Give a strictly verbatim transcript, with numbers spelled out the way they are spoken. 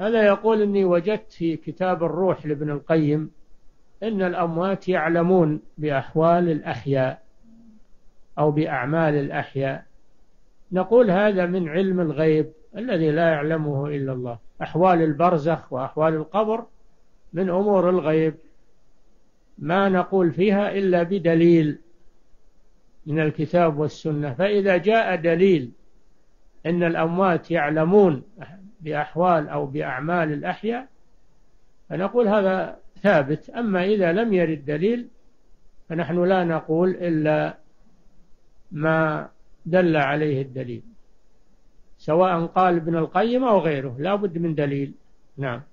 هذا يقول إني وجدت في كتاب الروح لابن القيم إن الأموات يعلمون بأحوال الأحياء أو بأعمال الأحياء. نقول هذا من علم الغيب الذي لا يعلمه إلا الله. أحوال البرزخ وأحوال القبر من أمور الغيب، ما نقول فيها إلا بدليل من الكتاب والسنة. فإذا جاء دليل إن الأموات يعلمون بأحوال أو بأعمال الأحياء فنقول هذا ثابت. أما إذا لم يرد دليل فنحن لا نقول إلا ما دل عليه الدليل، سواء قال ابن القيم أو غيره، لا بد من دليل. نعم.